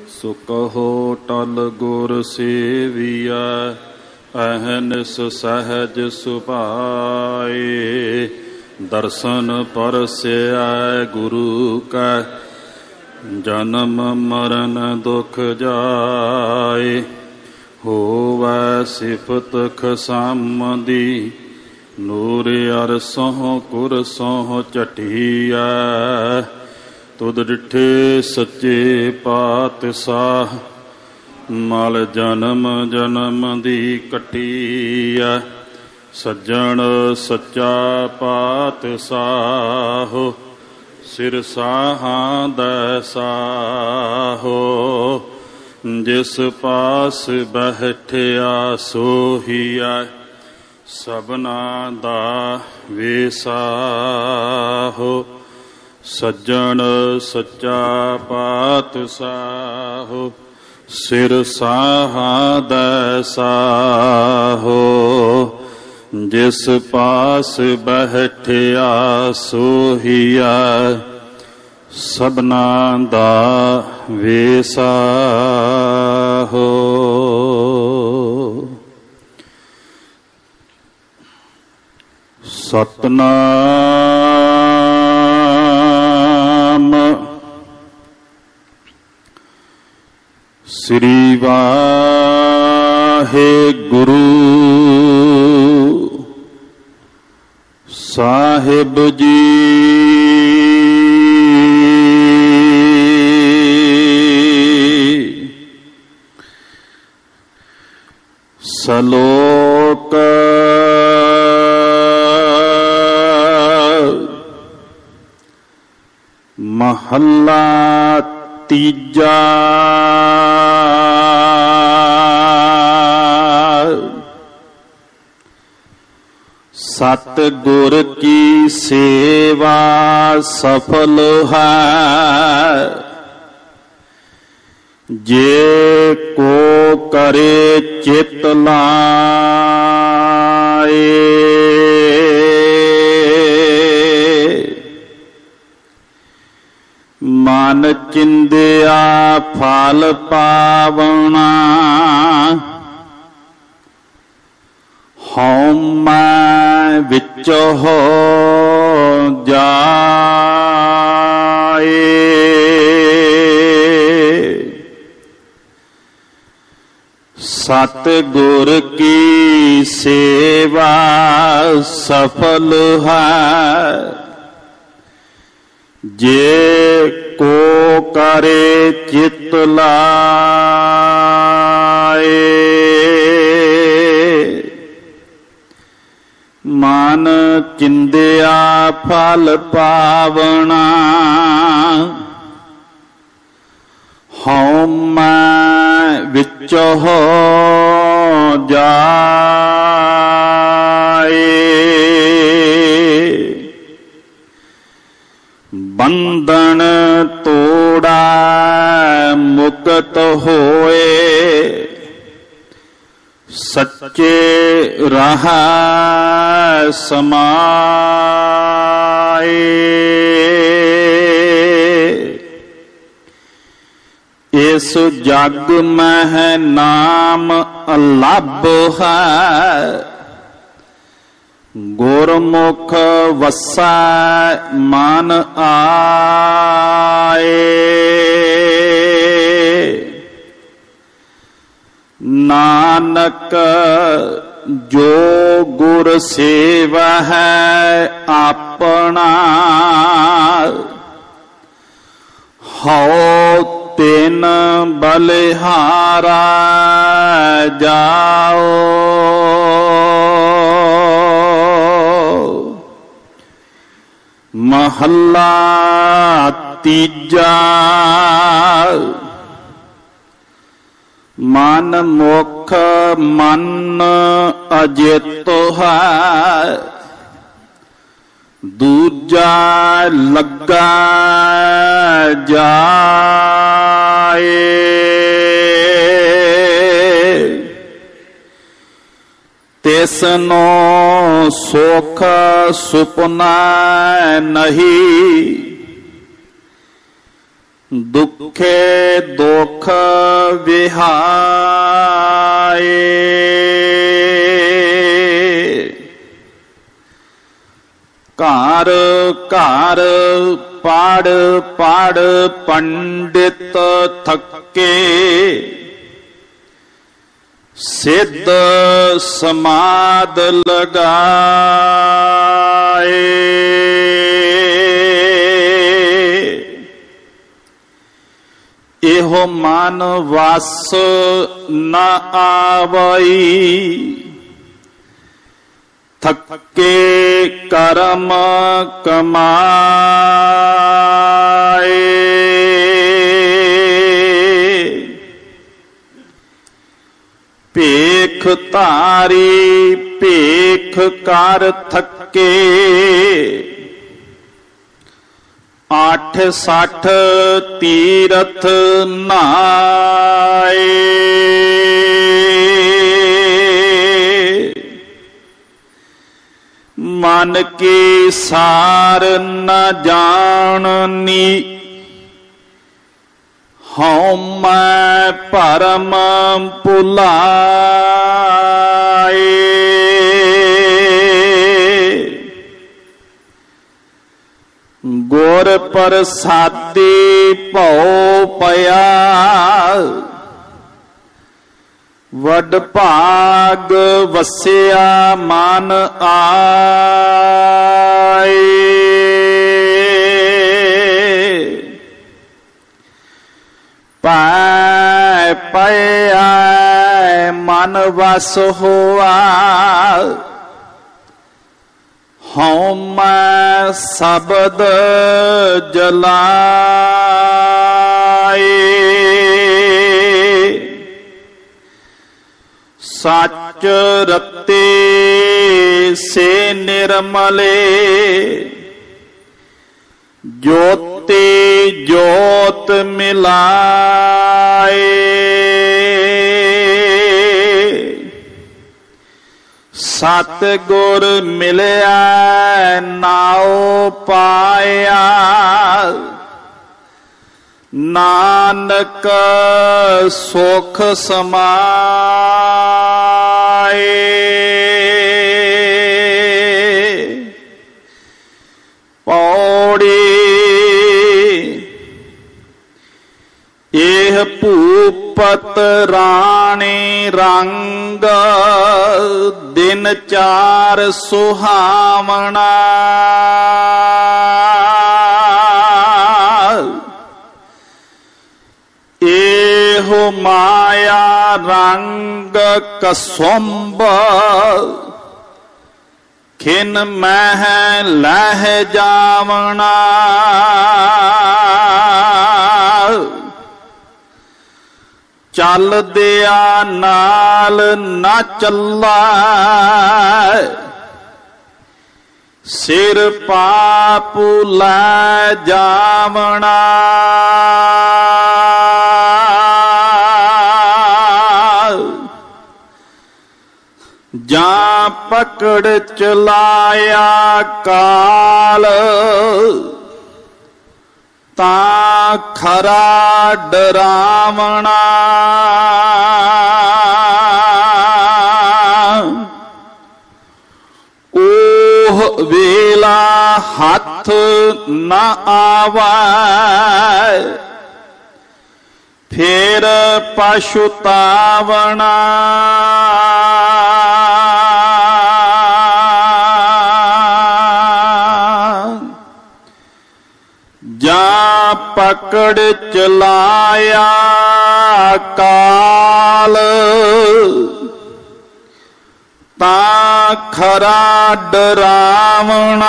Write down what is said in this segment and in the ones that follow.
सो कहो टल गुर सेविया, अहनिस सहज सुभाए। दर्शन परस्या गुरु का, जन्म मरण दुख जाए। होवै सिफत खसामदी, नूर अरसों कुरसों चटिया। तुद डिठे सच्चे पातशाह, मल जन्म जन्म दी कटिया। सज्जन सच्चा पातशाहो, सिर साहां दैसाहो। जिस पास बैठिया सोहिया, सबना दा वेसाहो। सज्जन सच्चा पातशाहो, सिर साहां दैसाहो। जिस पास बैठिया सोहिया, सबना दा वेसाहो। सतनाम श्री वाहेगुरु साहिब जी। सलोक महला तीजा। सतगुर की सेवा सफल है, जे को करे चित लाए। मन चिंदिया फल पावना, हौं विच हो जाए। सतगुर की सेवा सफल है, जे को करे चित लाए। मन चिंदिया फल पावना, हौं विच हो जाए। बंधन तोड़ा मुक्त होए, सच्चे राह समाए। इस जग में नाम अलभ है, गुरमुख वसा मन आए। नानक जो गुर सेवा है अपना, हौ तेन बलिहारा जाओ। महला तीजा। मन मुख मन अजित है, दूजा लगा जाए। तिसनो सुख सुपना नहीं, दुखे दुख विहाए। कार कार पाड़ पाड़ पंडित थके, सिद्ध समाद लगाए। एहो मन वास न आवई, थके कर्म कमाए। पेख तारी पेख कर थके, 8-60 तीरथ नाए। मन की सार न जाननी, हऊँ मैं परम भुलाए। गुर प्रसादी भौ पया, वड भाग वसिया मन आए। पाए पया मन वस हुआ, हूँ मैं शब्द जलाए। सच रते से निर्मले, ज्योति ज्योत मिलाए। सतगुर मिलया नाओ पाया, नानक सुख समाए। पौड़ी एह भूपत राणी रंग, दिन 4 सुहावना। एहो माया रंग कसुंब, खिन मह लह जावना। चल दिया नाल न चला, सिर पापू लै जावना। जा पकड़ चलाया काल, ता खरा डरावना। ओह वेला हाथ न आवे, फिर पछुतावना। जा पकड़ चलाया काल, ता खरा डरावना।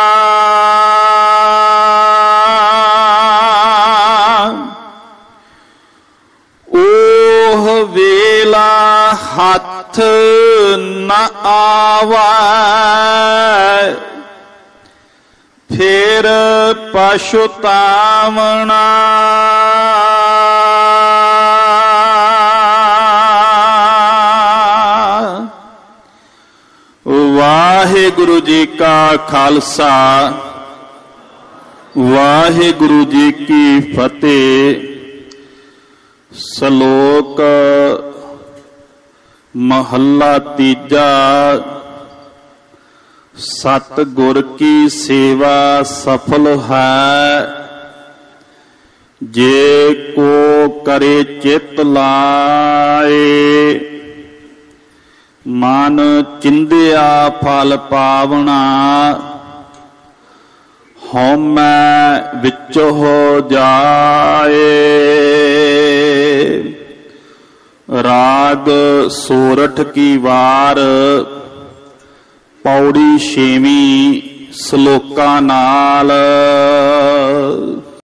ओह वेला हाथ न आवे, फिर पछुतावना। वाहिगुरु जी का खालसा, वाहिगुरु जी की फतेह। श्लोक महला तीजा। सतगुर की सेवा सफल है, जे को करे चित लाए। मन चिंदिया फल पावना, हौमै विच हो जाए। राग सोरठ की वार, पौड़ी छेवीं, श्लोकां नाल।